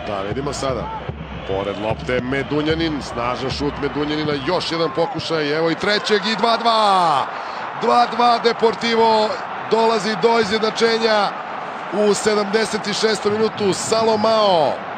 Da, vidimo sada. Pored lopte Medunjanin, snažan šut Medunjanina, još jedan pokušaj, evo i trećeg i 2-2. 2-2 Deportivo dolazi do izjednačenja u 76. minutu. Salomao